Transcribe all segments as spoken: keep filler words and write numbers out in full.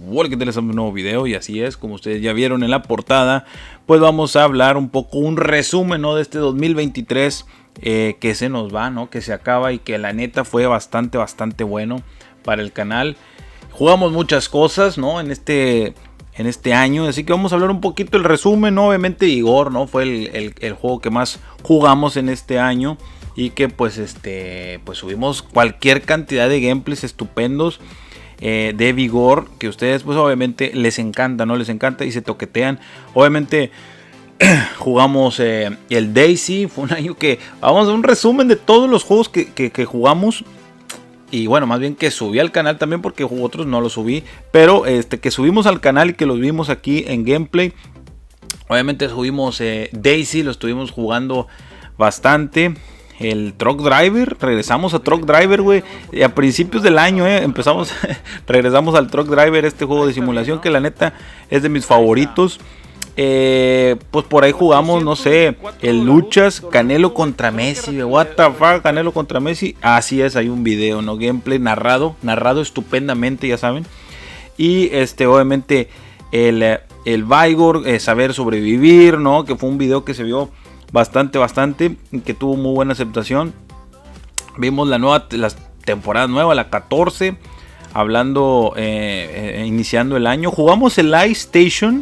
hola, ¿qué tal? Estamos en un nuevo video y así es, como ustedes ya vieron en la portada, pues vamos a hablar un poco, un resumen, ¿no? De este dos mil veintitrés eh, que se nos va, ¿no? Que se acaba y que la neta fue bastante, bastante bueno para el canal. Jugamos muchas cosas, ¿no? En este, en este año, así que vamos a hablar un poquito del resumen, ¿no? Obviamente Igor, ¿no? Fue el, el, el juego que más jugamos en este año y que pues, este, pues subimos cualquier cantidad de gameplays estupendos. Eh, de Vigor, que ustedes pues obviamente les encanta, ¿no? Les encanta y se toquetean. Obviamente jugamos eh, el Daisy, fue un año que vamos a un resumen de todos los juegos que, que, que jugamos. Y bueno, más bien que subí al canal también, porque otros no los subí, pero este que subimos al canal y que los vimos aquí en gameplay. Obviamente subimos eh, Daisy, lo estuvimos jugando bastante. El Truck Driver, regresamos a Truck Driver, güey, a principios del año, eh, empezamos, regresamos al Truck Driver, este juego de simulación que la neta es de mis favoritos. Eh, pues por ahí jugamos, no sé, el Luchas, Canelo contra Messi, what the fuck, Canelo contra Messi, así es, hay un video, no, gameplay narrado, narrado estupendamente, ya saben. Y este, obviamente, el, el Vigor, eh, saber sobrevivir, no, que fue un video que se vio bastante, bastante, que tuvo muy buena aceptación. Vimos la nueva, la temporada nueva, la catorce, hablando, eh, eh, iniciando el año. Jugamos el iStation,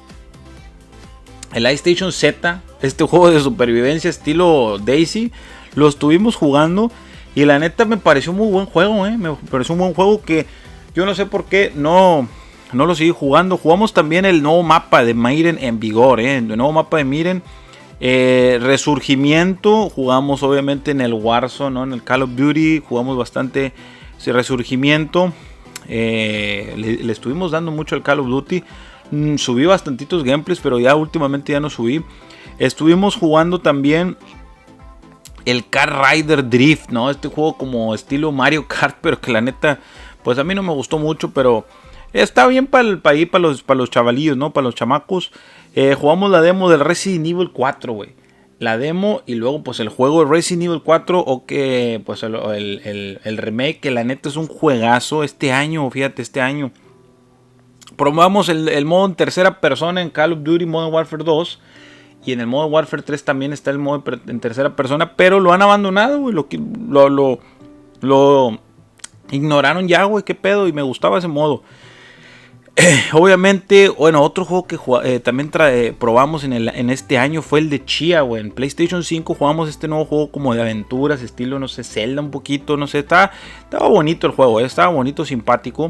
el iStation Z, este juego de supervivencia estilo Daisy. Lo estuvimos jugando y la neta me pareció muy buen juego, eh. Me pareció un buen juego que yo no sé por qué no, no lo seguí jugando. Jugamos también el nuevo mapa de Miren en Vigor, eh. El nuevo mapa de Miren. Eh, Resurgimiento, jugamos obviamente en el Warzone, ¿no? En el Call of Duty, jugamos bastante ese Resurgimiento. Eh, le, le estuvimos dando mucho al Call of Duty. Mm, subí bastantitos gameplays, pero ya últimamente ya no subí. Estuvimos jugando también el Kart Rider Drift, ¿no? Este juego como estilo Mario Kart, pero que la neta, pues a mí no me gustó mucho, pero está bien para el país, para los, para los chavalillos, ¿no? Para los chamacos. Eh, jugamos la demo del Resident Evil cuatro, güey. La demo y luego pues el juego de Resident Evil cuatro o que pues el, el, el, el remake, que la neta es un juegazo este año, fíjate, este año. Probamos el, el modo en tercera persona en Call of Duty Modern Warfare dos. Y en el Modern Warfare tres también está el modo en tercera persona, pero lo han abandonado, güey. Lo, lo, lo, lo ignoraron ya, güey, qué pedo, y me gustaba ese modo. Eh, obviamente, bueno, otro juego que eh, también eh, probamos en, el, en este año fue el de Chia, güey. En PlayStation cinco jugamos este nuevo juego como de aventuras, estilo, no sé, Zelda un poquito, no sé. Estaba, estaba bonito el juego, eh, estaba bonito, simpático.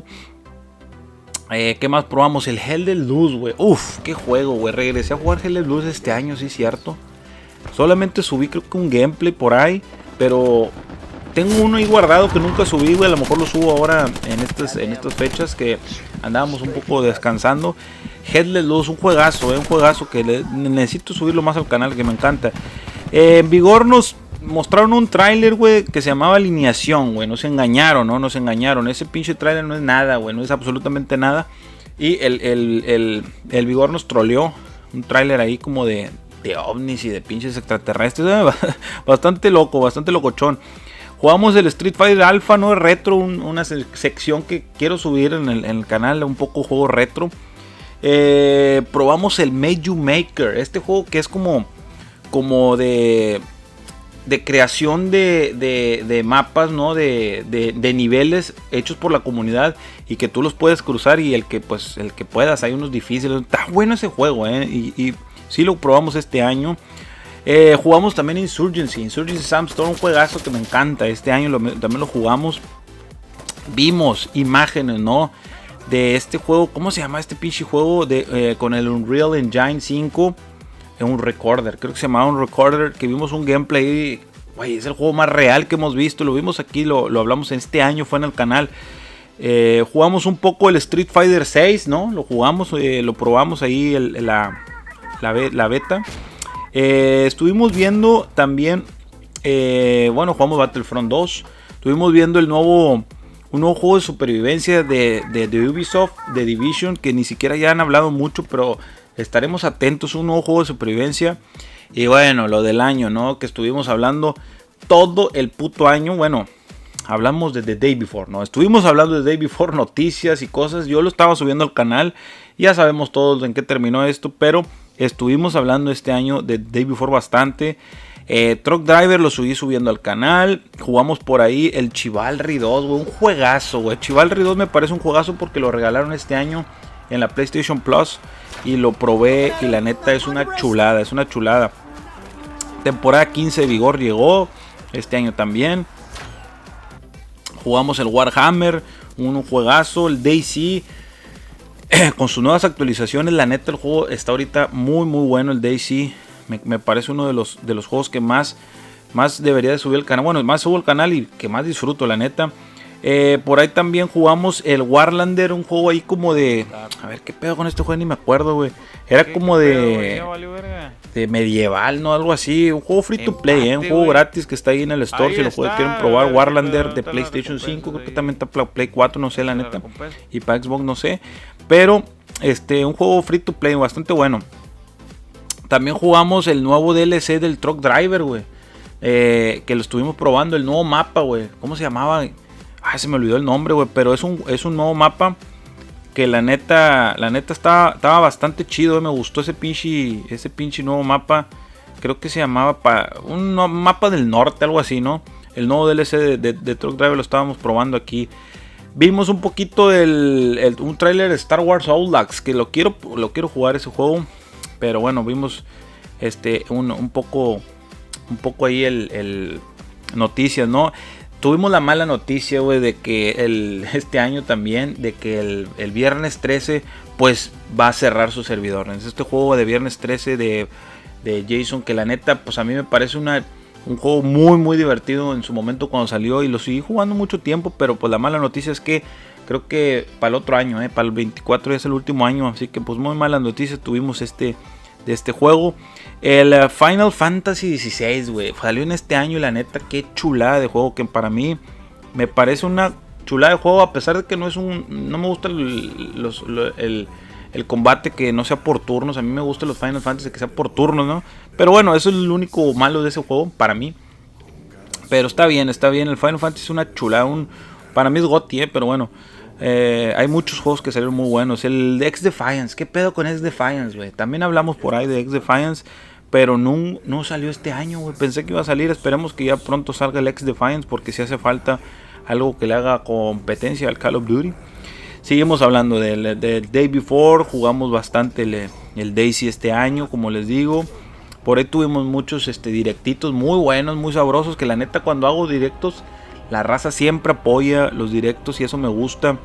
Eh, ¿Qué más probamos? El Helldivers Luz, güey. Uf, qué juego, güey. Regresé a jugar Helldivers Luz este año, sí, cierto. Solamente subí creo que un gameplay por ahí, pero tengo uno ahí guardado que nunca subí, güey. A lo mejor lo subo ahora en estas, en estas fechas que andábamos un poco descansando. Helldivers Luz, un juegazo, eh, un juegazo que le, necesito subirlo más al canal, que me encanta. Eh, en Vigor nos mostraron un tráiler, güey, que se llamaba Alineación, güey. Nos engañaron, ¿no? Nos engañaron. Ese pinche tráiler no es nada, güey. No es absolutamente nada. Y el, el, el, el Vigor nos troleó. Un tráiler ahí como de, de ovnis y de pinches extraterrestres. Bastante loco, bastante locochón. Jugamos el Street Fighter Alpha, ¿no? Retro, un, una sección que quiero subir en el, en el canal, un poco juego retro. Eh, probamos el Made You Maker, este juego que es como, como de, de creación de, de, de mapas, ¿no? De, de, de niveles hechos por la comunidad y que tú los puedes cruzar y el que, pues, el que puedas, hay unos difíciles. Está bueno ese juego, ¿eh? Y, y sí lo probamos este año. Eh, jugamos también Insurgency, Insurgency Sandstorm, un juegazo que me encanta. Este año lo, también lo jugamos. Vimos imágenes, ¿no? De este juego, ¿cómo se llama este pinche juego? De, eh, con el Unreal Engine cinco. Un recorder, creo que se llamaba un recorder. Que vimos un gameplay. Güey, es el juego más real que hemos visto. Lo vimos aquí, lo, lo hablamos en este año, fue en el canal. Eh, jugamos un poco el Street Fighter seis, ¿no? Lo jugamos, eh, lo probamos ahí, el, la, la, la beta. Eh, estuvimos viendo también, eh, bueno, jugamos Battlefront dos. Estuvimos viendo el nuevo, un nuevo juego de supervivencia de, de, de Ubisoft, de Division, que ni siquiera ya han hablado mucho, pero estaremos atentos. Un nuevo juego de supervivencia. Y bueno, lo del año, ¿no? Que estuvimos hablando todo el puto año. Bueno, hablamos de The Day Before, ¿no? Estuvimos hablando de The Day Before, noticias y cosas. Yo lo estaba subiendo al canal. Ya sabemos todos en qué terminó esto, pero estuvimos hablando este año de The Day Before bastante. Eh, Truck Driver lo subí subiendo al canal. Jugamos por ahí el Chivalry dos, güey. Un juegazo, güey. Chivalry dos me parece un juegazo porque lo regalaron este año en la PlayStation Plus. Y lo probé y la neta es una chulada, es una chulada. Temporada quince de Vigor llegó este año también. Jugamos el Warhammer, un juegazo. El DayZ con sus nuevas actualizaciones. La neta el juego está ahorita muy muy bueno. El DayZ me, me parece uno de los, de los juegos que más, más debería de subir el canal. Bueno, más subo el canal y que más disfruto, la neta. Eh, por ahí también jugamos el Warlander, un juego ahí como de... A ver, ¿qué pedo con este juego? Ni me acuerdo, güey. Era como de... de medieval, ¿no? Algo así. Un juego free to play, ¿eh? Un juego gratis que está ahí en el store. Si lo quieren probar. Warlander de PlayStation cinco. Creo que también está para Play cuatro, no sé, la neta. Y para Xbox, no sé. Pero, este, un juego free to play bastante bueno. También jugamos el nuevo D L C del Truck Driver, güey. Eh, que lo estuvimos probando. El nuevo mapa, güey. ¿Cómo se llamaba? Ay, se me olvidó el nombre, güey. Pero es un, es un nuevo mapa que la neta, la neta estaba, estaba bastante chido. Güey. Me gustó ese pinche, ese pinche nuevo mapa. Creo que se llamaba pa, un no, mapa del norte, algo así, ¿no? El nuevo D L C de, de, de Truck Driver lo estábamos probando aquí. Vimos un poquito del el, un tráiler de Star Wars Outlaws, que lo quiero, lo quiero jugar ese juego. Pero bueno, vimos este un, un poco, un poco ahí el, el noticias, ¿no? Tuvimos la mala noticia, güey, de que el, este año también, de que el, el viernes trece, pues va a cerrar su servidor. Es este juego de viernes trece de, de Jason, que la neta, pues a mí me parece una, un juego muy, muy divertido en su momento cuando salió. Y lo seguí jugando mucho tiempo, pero pues la mala noticia es que creo que para el otro año, eh, para el veinticuatro es el último año. Así que pues muy malas noticias tuvimos este, de este juego. El uh, Final Fantasy dieciséis, güey, salió en este año y la neta, qué chulada de juego, que para mí me parece una chulada de juego, a pesar de que no es un, no me gusta el, los, el, el combate que no sea por turnos. A mí me gustan los Final Fantasy que sea por turnos, ¿no? Pero bueno, eso es lo único malo de ese juego, para mí. Pero está bien, está bien, el Final Fantasy es una chulada, un, para mí es GOTY, ¿eh? Pero bueno. Eh, hay muchos juegos que salieron muy buenos. El de X-Defiance, ¿qué pedo con X-Defiance, güey? También hablamos por ahí de X-Defiance, pero no, no salió este año, güey. Pensé que iba a salir. Esperemos que ya pronto salga el X-Defiance, porque si hace falta algo que le haga competencia al Call of Duty. Seguimos hablando del, del Day Before. Jugamos bastante el, el DayZ este año, como les digo. Por ahí tuvimos muchos este, directitos muy buenos, muy sabrosos, que la neta cuando hago directos, la raza siempre apoya los directos y eso me gusta.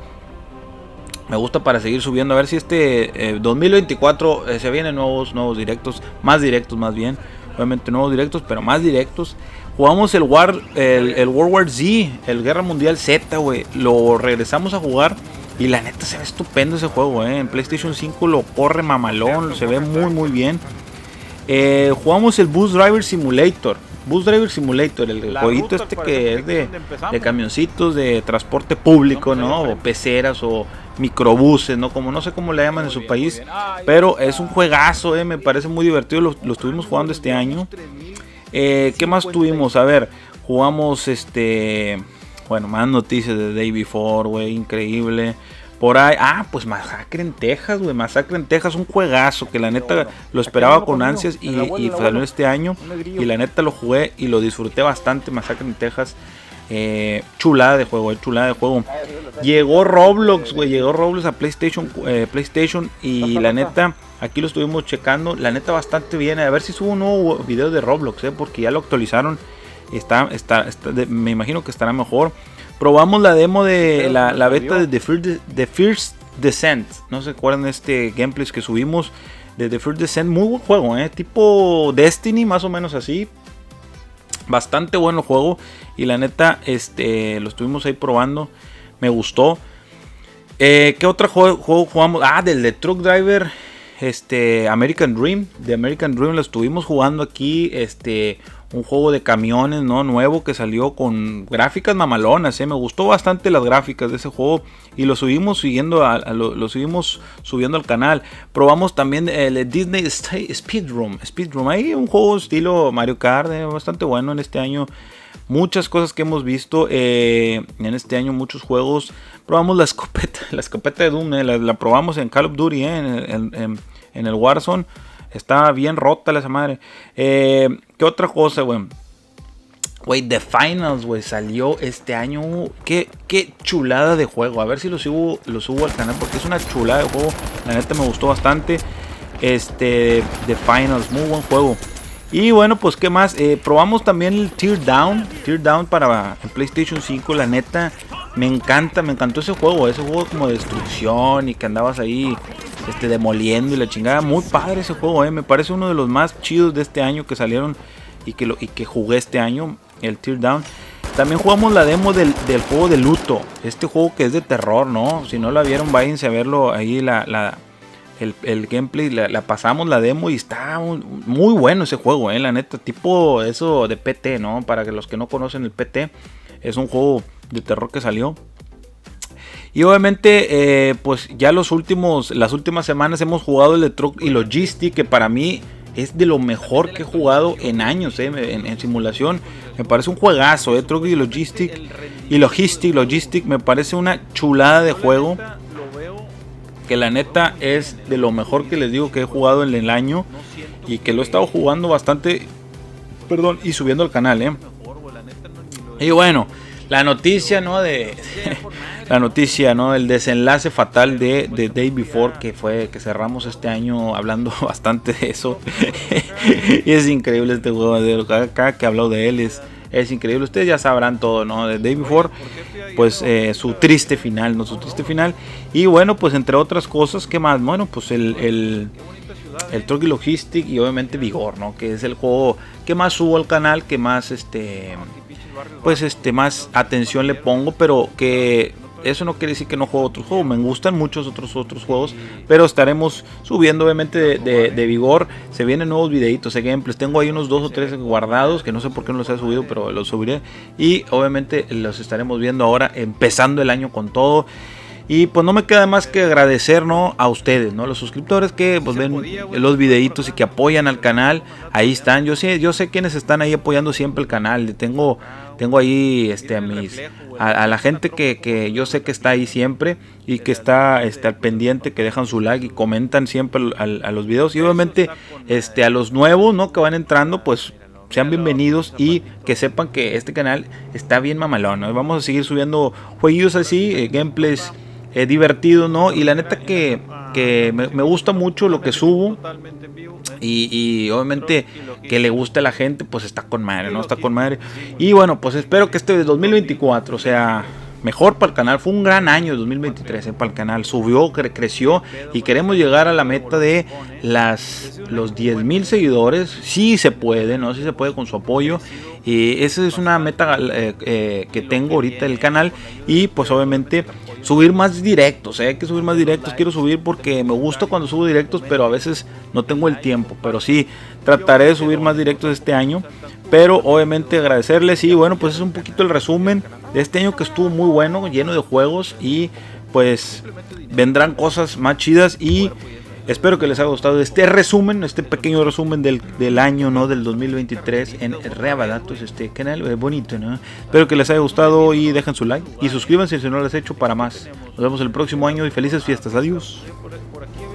Me gusta para seguir subiendo. A ver si este eh, dos mil veinticuatro eh, se vienen nuevos, nuevos directos. Más directos más bien. Obviamente nuevos directos, pero más directos. Jugamos el, War, el, el World War Z, el Guerra Mundial Z, güey. Lo regresamos a jugar y la neta se ve estupendo ese juego, eh. En PlayStation cinco lo corre mamalón. Se ve muy muy bien. Eh, jugamos el Bus Driver Simulator. Bus Driver Simulator, el jueguito este que es de, de camioncitos de transporte público, ¿no? O peceras o microbuses, ¿no? Como no sé cómo le llaman en su país, pero es un juegazo, ¿eh? Me parece muy divertido, lo, lo estuvimos jugando este año. Eh, ¿Qué más tuvimos? A ver, jugamos este, bueno, más noticias de Day Before, güey, increíble. Por ahí, ah, pues Masacre en Texas, güey, Masacre en Texas, un juegazo que la neta lo esperaba con ansias y, y salió este año y la neta lo jugué y lo disfruté bastante. Masacre en Texas, eh, chulada de juego, eh, chulada de juego. Llegó Roblox, güey, llegó Roblox a PlayStation, eh, PlayStation y la neta, aquí lo estuvimos checando, la neta bastante bien. A ver si subo un nuevo video de Roblox, eh, porque ya lo actualizaron, está, está, está de, me imagino que estará mejor. Probamos la demo de la, la beta de The First, The First Descent. No se acuerdan de este gameplay que subimos de The First Descent. Muy buen juego, ¿eh? Tipo Destiny, más o menos así. Bastante bueno el juego. Y la neta, este, lo estuvimos ahí probando. Me gustó. Eh, ¿Qué otro juego, juego jugamos? Ah, del de Truck Driver. Este, American Dream. De American Dream lo estuvimos jugando aquí. Este... Un juego de camiones, ¿no? Nuevo que salió con gráficas mamalonas, ¿eh? Me gustó bastante las gráficas de ese juego y lo subimos siguiendo a, a lo, lo subimos subiendo al canal. Probamos también el Disney Speedrun. Speedrun, ahí un juego estilo Mario Kart, ¿eh? Bastante bueno en este año. muchas cosas que hemos visto eh, en este año, muchos juegos. Probamos la escopeta, la escopeta de Doom, eh, la, la probamos en Call of Duty, eh, en, en, en, en el Warzone. Está bien rota esa madre. Eh, ¿Qué otra cosa, güey? Güey, The Finals, güey, salió este año. Qué, qué chulada de juego. A ver si lo subo, lo subo al canal porque es una chulada de juego. La neta me gustó bastante. Este, The Finals, muy buen juego. Y bueno, pues qué más. Eh, probamos también el Teardown. Teardown para el PlayStation cinco. La neta, me encanta, me encantó ese juego. Ese juego como de destrucción y que andabas ahí este, demoliendo y la chingada. Muy padre ese juego, eh. Me parece uno de los más chidos de este año que salieron y que, lo, y que jugué este año. El Teardown. También jugamos la demo del, del juego de Luto. Este juego que es de terror, ¿no? Si no la vieron, váyanse a verlo ahí, la, la, el, el gameplay. La, la pasamos la demo y está muy, muy bueno ese juego, ¿eh? La neta, tipo eso de P T, ¿no? Para que los que no conocen el P T, es un juego de terror que salió. Y obviamente, eh, pues ya los últimos, las últimas semanas hemos jugado el de Truck y Logistic, que para mí es de lo mejor que he jugado en años, eh, en, en simulación. Me parece un juegazo, eh, Truck y Logistic. Y Logistic, Logistic, me parece una chulada de juego. Que la neta es de lo mejor que les digo que he jugado en el año. Y que lo he estado jugando bastante. Perdón, y subiendo al canal, eh. Y bueno, la noticia, ¿no? De la noticia, ¿no? El desenlace fatal de, de Day Before, que fue que cerramos este año hablando bastante de eso. Y es increíble este juego, cada, cada que hablo de él es, es increíble. Ustedes ya sabrán todo, ¿no? De Day Before, pues eh, su triste final, ¿no? Su triste final. Y bueno, pues entre otras cosas, ¿qué más? Bueno, pues el... el El Truck y Logistic y obviamente Vigor, ¿no? Que es el juego que más subo al canal, que más este pues este más atención le pongo, pero que eso no quiere decir que no juego otros juegos. Me gustan muchos otros otros juegos, pero estaremos subiendo obviamente de, de, de Vigor. Se vienen nuevos videitos, ejemplos. Tengo ahí unos dos o tres guardados que no sé por qué no los he subido, pero los subiré. Y obviamente los estaremos viendo ahora, empezando el año con todo. Y pues no me queda más que agradecer, ¿no? A ustedes, ¿no? Los suscriptores que pues ven los videitos y que apoyan al canal. Ahí están. Yo sé, yo sé quiénes están ahí apoyando siempre el canal. Tengo, tengo ahí este, a, mis, a, a la gente que, que yo sé que está ahí siempre y que está este, al pendiente, que dejan su like y comentan siempre a, a los videos. Y obviamente este, a los nuevos, ¿no? Que van entrando, pues sean bienvenidos y que sepan que este canal está bien mamalón, ¿no? Vamos a seguir subiendo jueguillos así, eh, gameplays eh, divertidos, ¿no? Y la neta que, que me, me gusta mucho lo que subo. Y, y obviamente que le guste a la gente, pues está con madre, ¿no? Está con madre. Y bueno, pues espero que este dos mil veinticuatro, o sea, mejor para el canal. Fue un gran año dos mil veintitrés, eh, para el canal. Subió, cre creció y queremos llegar a la meta de las los diez mil seguidores. Sí se puede, ¿no? Sí se puede con su apoyo. Y esa es una meta eh, eh, que tengo ahorita en el canal. Y pues obviamente subir más directos, ¿eh? Hay que subir más directos. Quiero subir porque me gusta cuando subo directos, pero a veces no tengo el tiempo. Pero sí, trataré de subir más directos este año. Pero obviamente agradecerles. Y bueno, pues es un poquito el resumen de este año que estuvo muy bueno, lleno de juegos. Y pues vendrán cosas más chidas. Y espero que les haya gustado este resumen, este pequeño resumen del, del año, ¿no? Del dos mil veintitrés en Reabadatos, este canal eh, bonito, ¿no? Espero que les haya gustado y dejen su like y suscríbanse si no lo has hecho para más. Nos vemos el próximo año y felices fiestas. Adiós.